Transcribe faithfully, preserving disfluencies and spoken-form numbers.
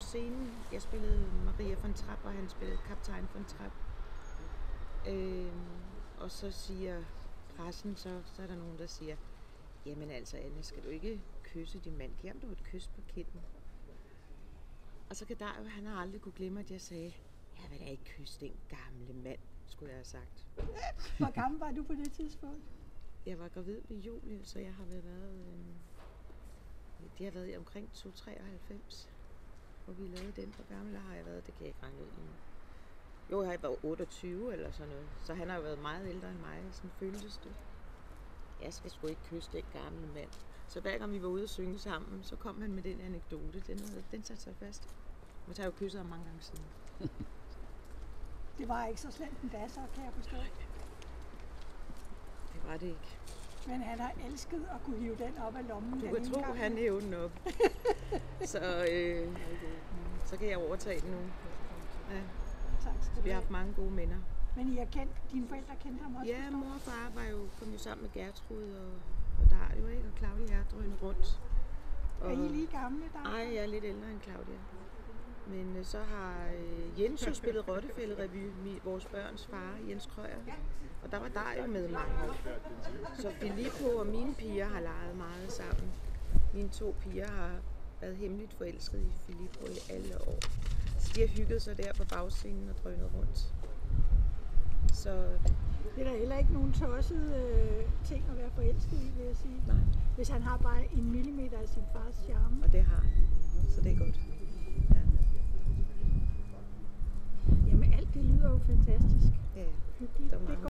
scenen. Jeg spillede Maria von Trapp, og han spillede kaptajn von Trapp. Øh, og så siger pressen, så, så er der nogen, der siger, jamen altså Anne, skal du ikke kysse din mand? Giv ham du et kys på kinden. Og så kan Dario, han har aldrig kunne glemme, at jeg sagde, jeg vil da ikke kysse den gamle mand, skulle jeg have sagt. Hvor gammel var du på det tidspunkt? Jeg var gravid med Julie, så jeg har været, øh, det har været i omkring to komma treoghalvfems, hvor vi lavede den. Hvor gammel har jeg været? Det kan jeg ikke regne ud endnu. Jo, jeg har været otteogtyve eller sådan noget, så han har jo været meget ældre end mig, sådan føltes det. Jeg skal sgu ikke kysse den gamle mand. Så hver gang vi var ude at synge sammen, så kom han med den anekdote. Den, den satte sig fast. Men jeg har jo kysset ham mange gange siden. Det var ikke så slemt en dag, så kan jeg forstå. Det var det ikke. Men han har elsket at kunne hive den op af lommen. Du kan tro, gang. Han hævde den op. så, øh, så kan jeg overtage den nu. Ja. Tak skal vi har haft mange gode minder. Men I har kendt, dine forældre kendte ham også? Ja, mor og far var jo, kom jo sammen med Gertrud og, og Dario, ikke? Og Claudia er drønende rundt. Og, er I lige gamle, Dario? Nej, jeg er lidt ældre end Claudia. Men øh, så har øh, Jens jo spillet Rottefælde-revy, vores børns far, Jens Krøyer. Og der var Dario med mange år. Så Filippo og mine piger har leget meget sammen. Mine to piger har været hemmeligt forelsket i Filippo i alle år. Så de har hygget sig der på bagscenen og drønet rundt. Så det er der heller ikke nogen tossede øh, ting at være forelsket i, vil jeg sige. Nej. Hvis han har bare en millimeter af sin fars charme. Og det har han. Så det er godt. Ja. Jamen alt det lyder jo fantastisk. Ja, hyggeligt. der er mange